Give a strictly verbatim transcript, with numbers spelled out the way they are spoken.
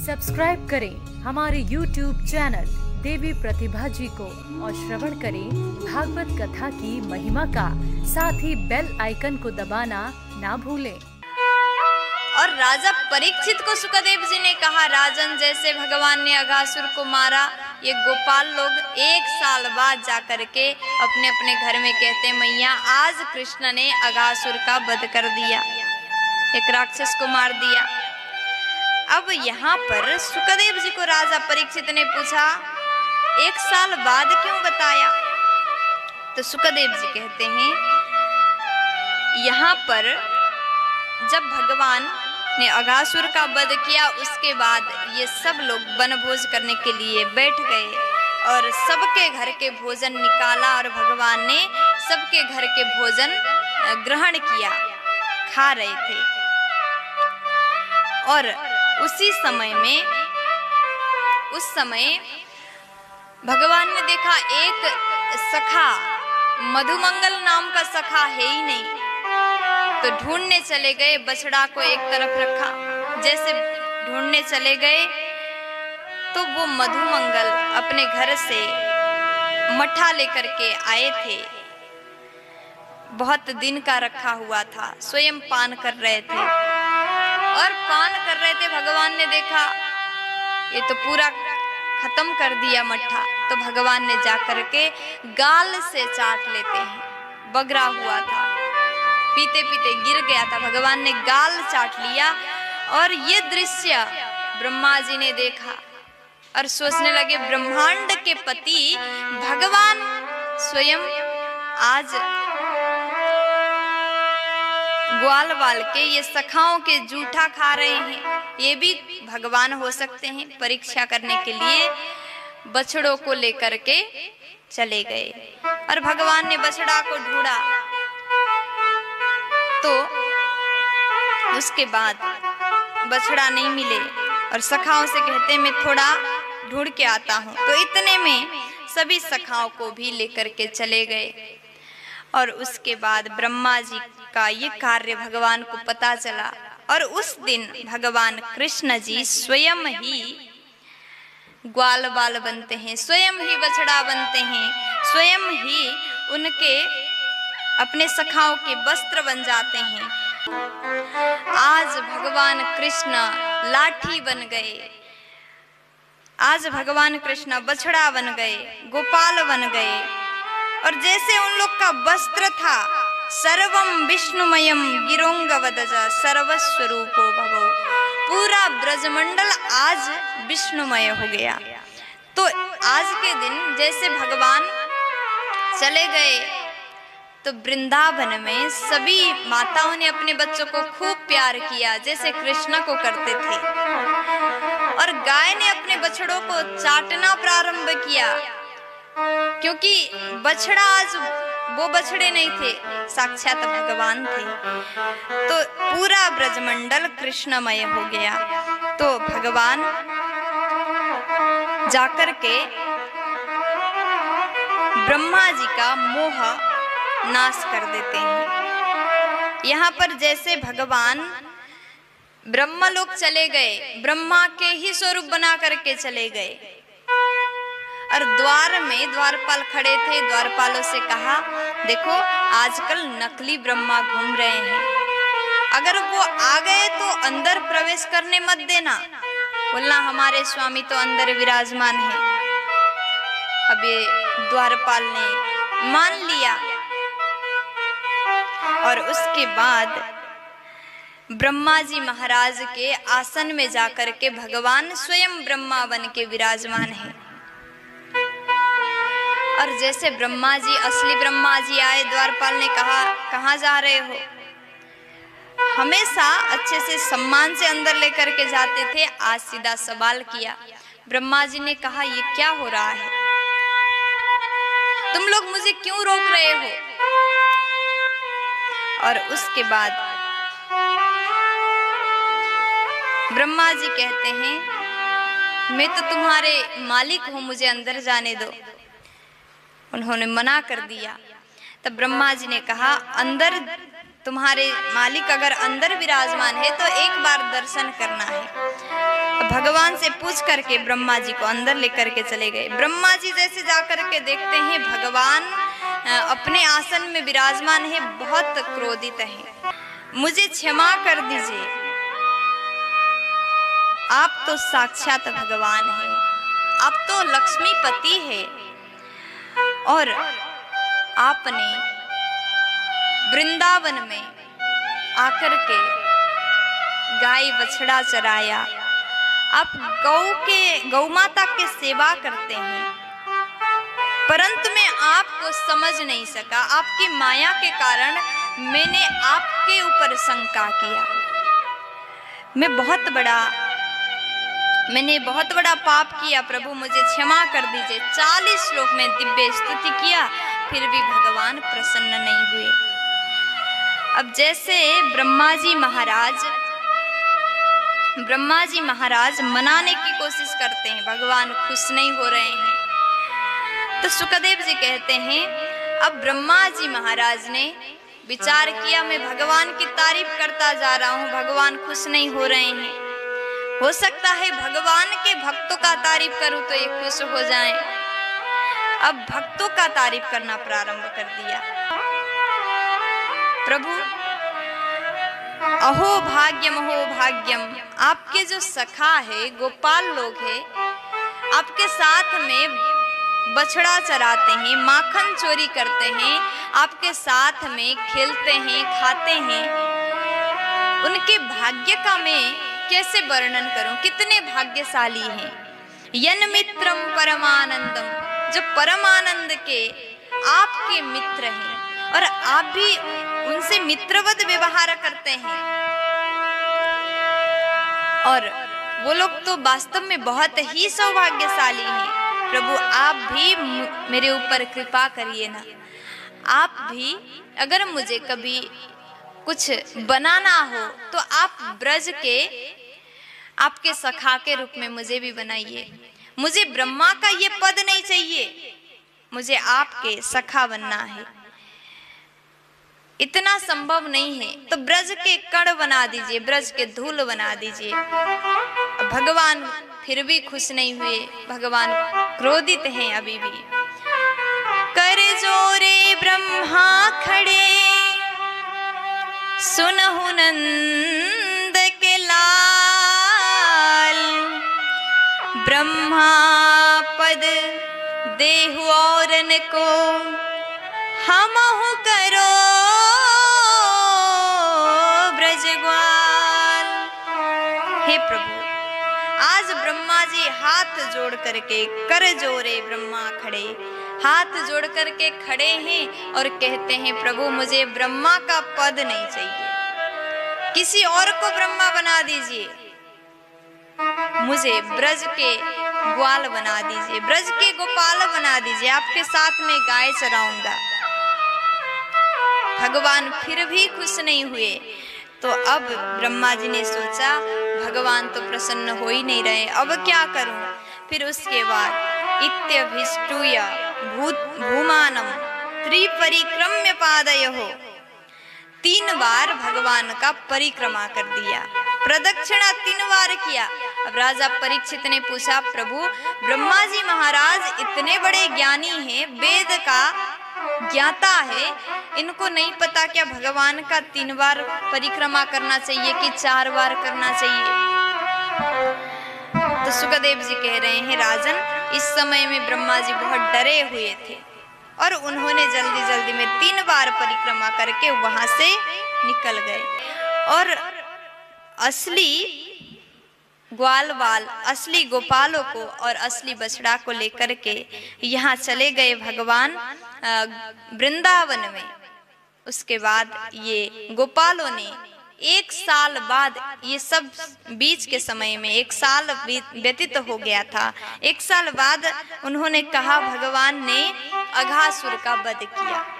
Subscribe करें हमारे YouTube channel देवी प्रतिभा जी को और श्रवण करें भागवत कथा की महिमा का। साथ ही बेल आइकन को दबाना ना भूलें। और राजा परीक्षित को सुखदेव जी ने कहा, राजन, जैसे भगवान ने अघासुर को मारा, ये गोपाल लोग एक साल बाद जाकर के अपने अपने घर में कहते, मैया आज कृष्ण ने अघासुर का वध कर दिया, एक राक्षस को मार दिया। अब यहाँ पर सुखदेव जी को राजा परीक्षित ने पूछा, एक साल बाद क्यों बताया? तो सुखदेव जी कहते हैं, यहाँ पर जब भगवान ने अघासुर का वध किया, उसके बाद ये सब लोग वनभोज करने के लिए बैठ गए और सबके घर के भोजन निकाला और भगवान ने सबके घर के भोजन ग्रहण किया, खा रहे थे। और उसी समय में उस समय भगवान ने देखा एक सखा, मधुमंगल नाम का सखा है ही नहीं, तो ढूंढने चले गए। बछड़ा को एक तरफ रखा, जैसे ढूंढने चले गए तो वो मधुमंगल अपने घर से मठा लेकर के आए थे, बहुत दिन का रखा हुआ था, स्वयं पान कर रहे थे। और पान कर रहे थे, भगवान ने देखा ये तो पूरा खत्म कर दिया मट्ठा, तो भगवान ने जाकर के गाल से चाट लेते हैं, बगरा हुआ था, पीते पीते गिर गया था, भगवान ने गाल चाट लिया। और ये दृश्य ब्रह्मा जी ने देखा और सोचने लगे, ब्रह्मांड के पति भगवान स्वयं आज ग्वाल वाल के ये सखाओं के जूठा खा रहे हैं, ये भी भगवान हो सकते हैं। परीक्षा करने के लिए बछड़ों को लेकर के चले गए और भगवान ने बछड़ा को ढूंढा, तो उसके बाद बछड़ा नहीं मिले और सखाओं से कहते, मैं थोड़ा ढूंढ के आता हूँ। तो इतने में सभी सखाओं को भी लेकर के चले गए और उसके बाद ब्रह्मा जी का ये कार्य भगवान को पता चला और उस दिन भगवान कृष्ण जी स्वयं ही ग्वाल बाल बनते हैं, स्वयं ही बछड़ा बनते हैं, स्वयं ही उनके अपने सखाओं के वस्त्र बन जाते हैं। आज भगवान कृष्ण लाठी बन गए, आज भगवान कृष्ण बछड़ा बन गए, गोपाल बन गए। और जैसे उन लोग का वस्त्र था, सर्वम विष्णुमयम गिरोंगवदज सर्वस्वरूपो भवो, पूरा ब्रजमंडल आज विष्णुमय हो गया। तो आज के दिन जैसे भगवान चले गए तो वृंदावन में सभी माताओं ने अपने बच्चों को खूब प्यार किया, जैसे कृष्ण को करते थे। और गाय ने अपने बछड़ों को चाटना प्रारंभ किया, क्योंकि बछड़ा आज वो बछड़े नहीं थे, साक्षात भगवान थे। तो पूरा ब्रजमंडल कृष्णमय हो गया। तो भगवान जाकर के ब्रह्मा जी का मोह नाश कर देते हैं। यहाँ पर जैसे भगवान ब्रह्मा लोग चले गए, ब्रह्मा के ही स्वरूप बना करके चले गए और द्वार में द्वारपाल खड़े थे, द्वारपालों से कहा, देखो आजकल नकली ब्रह्मा घूम रहे हैं, अगर वो आ गए तो अंदर प्रवेश करने मत देना। बोलना, हमारे स्वामी तो अंदर विराजमान है। अब ये द्वारपाल ने मान लिया और उसके बाद ब्रह्मा जी महाराज के आसन में जाकर के भगवान स्वयं ब्रह्मा बन के विराजमान है। और जैसे ब्रह्मा जी, असली ब्रह्मा जी आए, द्वारपाल ने कहा, कहाँ जा रहे हो? हमेशा अच्छे से सम्मान से अंदर लेकर के जाते थे, आज सीधा सवाल किया। ब्रह्मा जी ने कहा, ये क्या हो रहा है? तुम लोग मुझे क्यों रोक रहे हो? और उसके बाद ब्रह्मा जी कहते हैं, मैं तो तुम्हारे मालिक हूं, मुझे अंदर जाने दो। उन्होंने मना कर दिया। तब ब्रह्मा जी ने कहा, अंदर तुम्हारे मालिक अगर अंदर विराजमान है तो एक बार दर्शन करना है। भगवान से पूछ करके ब्रह्मा जी को अंदर लेकर के चले गए। ब्रह्मा जी जैसे जाकर के देखते हैं भगवान अपने आसन में विराजमान है, बहुत क्रोधित है। मुझे क्षमा कर दीजिए, आप तो साक्षात भगवान हैं, आप तो लक्ष्मीपति है और आपने वृंदावन में आकर के गाय बछड़ा चराया, आप गौ के गौ माता के सेवा करते हैं, परंतु मैं आपको समझ नहीं सका। आपकी माया के कारण मैंने आपके ऊपर शंका किया। मैं बहुत बड़ा मैंने बहुत बड़ा पाप किया, प्रभु मुझे क्षमा कर दीजिए। चालीस श्लोक में दिव्य स्तुति किया, फिर भी भगवान प्रसन्न नहीं हुए। अब जैसे ब्रह्मा जी महाराज ब्रह्मा जी महाराज मनाने की कोशिश करते हैं, भगवान खुश नहीं हो रहे हैं, तो सुखदेव जी कहते हैं अब ब्रह्मा जी महाराज ने विचार किया, मैं भगवान की तारीफ करता जा रहा हूँ, भगवान खुश नहीं हो रहे हैं, हो सकता है भगवान के भक्तों का तारीफ करूं तो ये खुश हो जाएं। अब भक्तों का तारीफ करना प्रारंभ कर दिया। प्रभु अहो भाग्यम अहो भाग्यम, आपके जो सखा है, गोपाल लोग हैं, आपके साथ में बछड़ा चराते हैं, माखन चोरी करते हैं, आपके साथ में खेलते हैं, खाते हैं, उनके भाग्य का मैं कैसे वर्णन करूं, कितने भाग्यशाली हैं। यन मित्रम परमानंदम, जो परमानंद के आपके मित्र हैं और आप भी उनसे मित्रवत व्यवहार करते हैं, और वो लोग तो वास्तव में बहुत ही सौभाग्यशाली हैं। प्रभु आप भी मेरे ऊपर कृपा करिए ना, आप भी अगर मुझे कभी कुछ बनाना हो तो आप ब्रज के आपके सखा के रूप में मुझे भी बनाइए। मुझे ब्रह्मा का ये पद नहीं चाहिए, मुझे आपके सखा बनना है। इतना संभव नहीं है तो ब्रज के कण बना दीजिए, ब्रज के धूल बना दीजिए। भगवान फिर भी खुश नहीं हुए, भगवान क्रोधित हैं अभी भी। कर जोरे ब्रह्मा खड़े, सुनहु नंद के लाल, ब्रह्मा पद देहु औरन को, हमहु करो ब्रजग्वाल। हे प्रभु, आज ब्रह्मा जी हाथ जोड़ करके, कर जोरे ब्रह्मा खड़े, हाथ जोड़ करके खड़े हैं और कहते हैं प्रभु मुझे ब्रह्मा का पद नहीं चाहिए, किसी और को ब्रह्मा बना दीजिए, मुझे ब्रज के ग्वाल बना दीजिए, ब्रज के गोपाल बना दीजिए, आपके साथ में गाय चराऊंगा। भगवान फिर भी खुश नहीं हुए। तो अब ब्रह्मा जी ने सोचा भगवान तो प्रसन्न हो ही नहीं रहे, अब क्या करूं। फिर उसके बाद इत्यभिष्टूय भूत भूमानम त्रिपरिक्रम्य पादयोः, तीन बार भगवान का परिक्रमा कर दिया, प्रदक्षिणा तीन बार किया। अब राजा परीक्षित ने पूछा प्रभु ब्रह्मा जी महाराज इतने बड़े ज्ञानी हैं, वेद का ज्ञाता है, इनको नहीं पता क्या भगवान का तीन बार परिक्रमा करना चाहिए कि चार बार करना चाहिए। तो सुखदेव जी कह रहे हैं राजन, इस समय में ब्रह्मा जी बहुत डरे हुए थे और उन्होंने जल्दी जल्दी में तीन बार परिक्रमा करके वहां से निकल गए और असली ग्वाल वाल, असली गोपालों को और असली बछड़ा को लेकर के यहाँ चले गए भगवान वृंदावन में। उसके बाद ये गोपालों ने एक साल बाद, ये सब बीच के समय में एक साल व्यतीत हो गया था, एक साल बाद उन्होंने कहा भगवान ने अघासुर का वध किया।